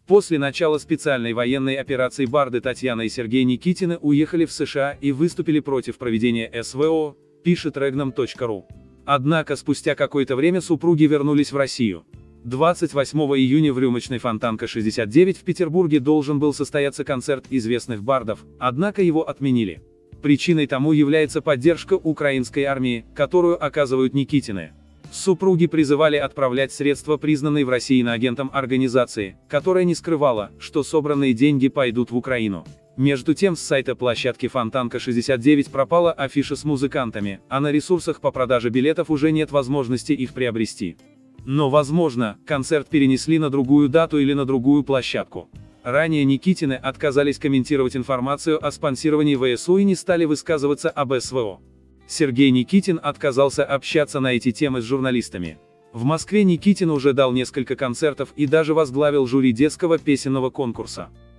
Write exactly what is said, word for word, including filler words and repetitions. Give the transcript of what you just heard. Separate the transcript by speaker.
Speaker 1: После начала специальной военной операции барды Татьяна и Сергей Никитины уехали в США и выступили против проведения эс вэ о, пишет регнум точка ру. Однако спустя какое-то время супруги вернулись в Россию. двадцать восьмого июня в рюмочной Фонтанка шестьдесят девять в Петербурге должен был состояться концерт известных бардов, однако его отменили. Причиной тому является поддержка украинской армии, которую оказывают Никитины. Супруги призывали отправлять средства признанной в России иноагентом организации, которая не скрывала, что собранные деньги пойдут в Украину. Между тем с сайта площадки Фонтанка шестьдесят девять пропала афиша с музыкантами, а на ресурсах по продаже билетов уже нет возможности их приобрести. Но возможно, концерт перенесли на другую дату или на другую площадку. Ранее Никитины отказались комментировать информацию о спонсировании вэ эс у и не стали высказываться об эс вэ о. Сергей Никитин отказался общаться на эти темы с журналистами. В Москве Никитин уже дал несколько концертов и даже возглавил жюри детского песенного конкурса.